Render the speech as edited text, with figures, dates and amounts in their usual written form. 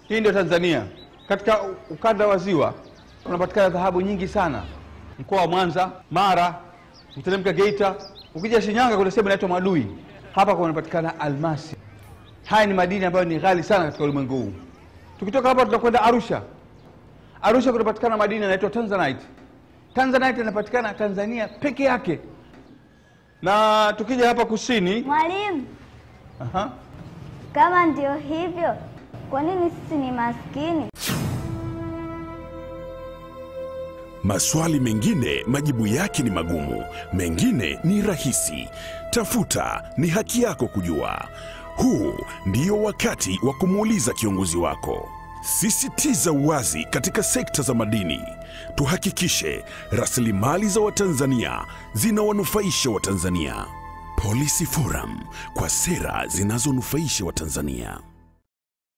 Hii ndio Tanzania. Katika ukanda wa ziwa unapatikana dhahabu nyingi sana. Mkoa wa Mwanza, Mara, mteremka Geita, ukija Shinyanga kuna sehemu inaitwa Madui. Hapa kunapatikana almasi. Haya ni madini ambayo ni ghali sana katika ulimwengu huu. Tukitoka hapa tutakwenda Arusha. Arusha kunapatikana madini yanaitwa Tanzanite. Tanzanite inapatikana Tanzania peke yake. Na tukija hapa kusini, Mwalimu. Kama ndio hivyo, kwa nini sisi ni maskini? Maswali mengine majibu yake ni magumu, mengine ni rahisi. Tafuta, ni haki yako kujua. Huu ndio wakati wa kumuuliza kiongozi wako. Sisitiza uwazi katika sekta za madini. Tuhakikishe rasilimali za Watanzania zinawanufaisha Watanzania. Policy Forum, kwa sera zinazonufaisha Watanzania.